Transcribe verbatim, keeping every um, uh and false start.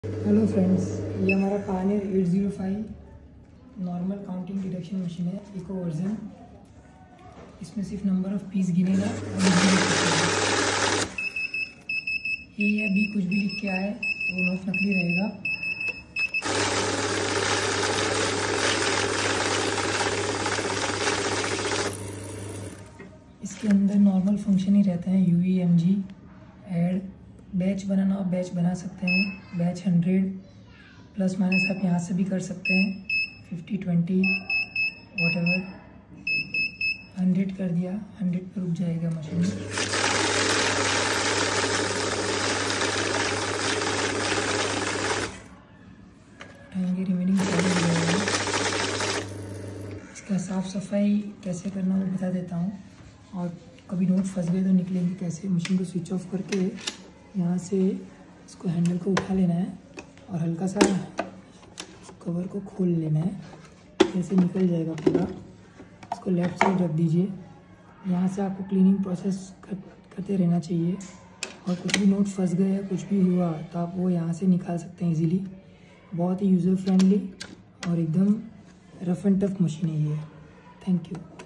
Hello friends, ये हमारा pioneer eight zero five normal counting deduction machine है, eco version. इसमें सिर्फ नंबर ऑफ पीस गिनेगा और ए या बी कुछ भी लिख के आए तो वो नोट नकली रहेगा। इसके अंदर नॉर्मल फंक्शन ही रहते हैं, U V M G, add, batch बनाना आप बैच बना सकते हैं। बैच हंड्रेड प्लस माइनस आप यहाँ से भी कर सकते हैं, fifty twenty whatever. Hundred कर दिया, हंड्रेड पर रुक जाएगा मशीन। उठाएंगे, रिमेनिंग चालू हो जाएगा। इसका साफ़ सफाई कैसे करना वो बता देता हूँ, और कभी नोट फंस गए तो निकलेंगे कैसे। मशीन को स्विच ऑफ करके यहाँ से इसको हैंडल को उठा लेना है और हल्का सा कवर को खोल लेना है, जैसे निकल जाएगा पूरा। इसको लेफ़्ट साइड रख दीजिए। यहाँ से आपको क्लीनिंग प्रोसेस कर, करते रहना चाहिए, और कुछ भी नोट फंस गए या कुछ भी हुआ तो आप वो यहाँ से निकाल सकते हैं इजीली। बहुत ही यूज़र फ्रेंडली और एकदम रफ एंड टफ मशीन है ये। Thank you.